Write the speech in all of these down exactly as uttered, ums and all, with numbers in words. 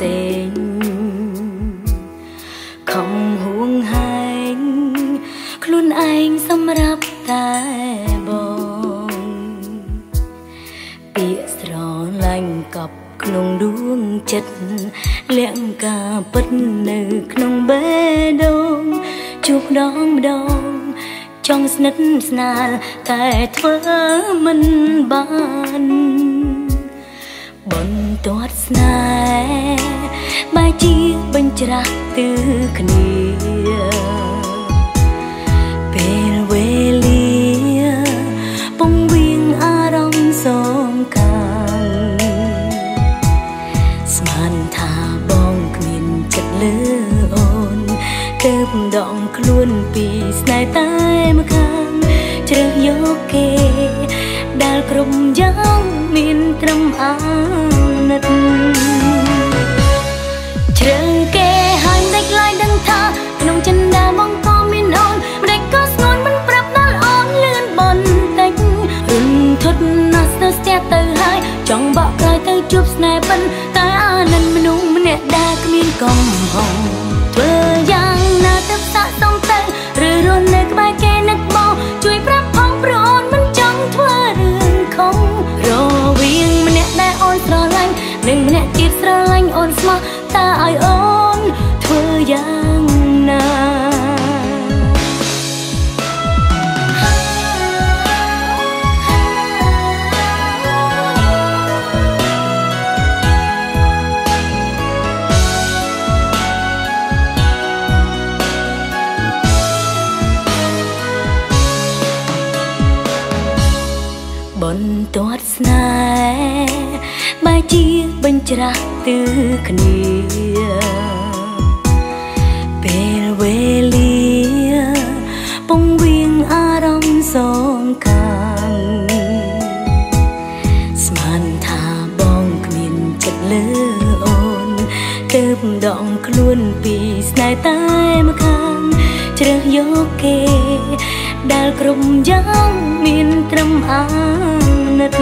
សេងខំហួងហែងខ្លួនឯងសម្រាប់តែបងពាក្យស្រឡាញ់កប់ក្នុងដួងចិត្តលាក់ការពិតនៅក្នុងបេះដូងជួបដងម្ដងចង់ស្និទ្ធស្នាលតែធ្វើមិនបានបន្ទាត់ស្នេហ៍បែរជាបញ្ច្រាស់ទិលគ្នាពេលវេលាពងវៀងអារម្មណ៍សងខាងស្មានថាបងគ្មានចិត្តលើអូនទើបដងខ្លួនពីស្នេហ៍តែម្ខាងជ្រើសយកគេដែលគ្រប់យ៉ាងមានត្រឹមអាណិតជ្រើសគេហើយមិនដេចឡើយដឹងថាក្នុងចិន្តាបងក៏មានអូនមិនដេចក៏ស្ងួនមិនប្រាប់ដល់អូនលឿនបន្តិចរន្ធត់ណាស់ស្ទើរស្ទះទៅហើយចង់បកក្រោយទៅជួបស្នេហ៍ពិនតែអាណិនមនុស្សម្នាក់ដែលគ្មានកំហុសធ្វើយ៉ាងណាទៅសាកសមទៅឬរស់នៅក្បែរគេនឹកបងជួយប្រាប់ផងព្រោះអូនមិនចង់ធ្វើរឿងខុសរវាងម្នាក់ដែលអូនស្រឡាញ់និងម្នាក់ទៀតស្រឡាញ់អូនស្មោះតើឲ្យអូនធ្វើយ៉ាងណាបន្ទាត់ស្នេហ៍បែរជាបញ្ច្រាស់ទិលគ្នាពេលវេលាពងវៀងអារម្មណ៍សងខាងស្មានថាបងគ្មានចិត្តលើអូនទើបដងខ្លួនពីស្នេហ៍តែម្ខាងជ្រើសយកគេដែលគ្រប់យ៉ាងមានត្រឹមអាណិត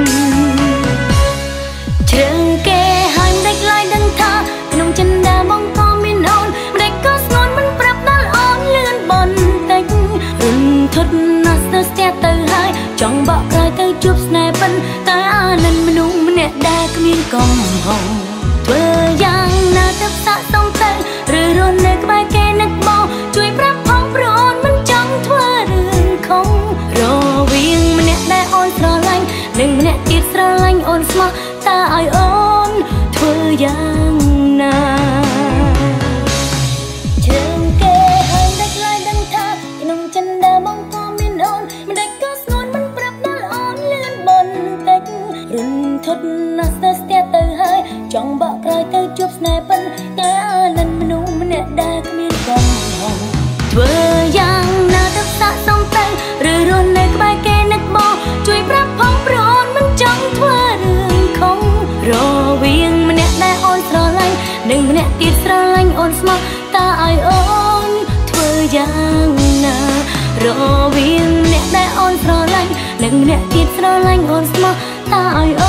ជ្រើសគេហើយមិនដេចឡើយដឹងថាក្នុងចិន្តាបងក៏មានអូនមិនដេចក៏ស្ងួនមិនប្រាប់ដល់អូនលឿនបន្តិចរន្ធត់ណាស់ស្ទើរស្ទះទៅហើយចង់បកក្រោយទៅជួបស្នេហ៍ពិនតែអាណិនមនុស្សម្នាក់ដែលគ្មានកំហុសធ្វើយ៉ាងណាទៅសាកសមទៅឬរស់នៅក្បែរគេនឹកបងជួយប្រាប់ផងព្រោះអូនមិនចង់ធ្វើរឿងខុសរវាងម្នាក់ដែលអូនស្រឡាញ់និងម្នាក់ទៀតស្រឡាញ់អូនស្មោះតើឲ្យអូនធ្វើយ៉ាងណាជ្រើសគេហើយមិនដេចឡើយដឹងថាក្នុងចិន្តាបងក៏មានអូនមិនដេចក៏ស្ងួនមិនប្រាប់ដល់អូនលឿនបន្តិចរន្ធត់ណាស់ស្ទើរស្ទះទៅហើយចង់បកក្រោយទៅជួបស្នេហ៍ពិនតែអាណិនមនុស្សម្នាក់ដែលគ្មានកំហុសធ្វើយ៉ាងណាទៅសាកសមទៅឬរស់នៅក្បែរគេនឹកបងជួយប្រាប់ផងព្រោះអូនមិនចង់ធ្វើរឿងខុសរវាងម្នាក់ដែលអូនស្រឡាញ់និងម្នាក់ទៀតស្រឡាញ់អូនស្មោះតើឲ្យអូនធ្វើយ៉ាងណារវាងម្នាក់ដែលអូនស្រឡាញ់និងម្នាក់ទៀតស្រឡាញ់អូនស្មោះតើឲ្យ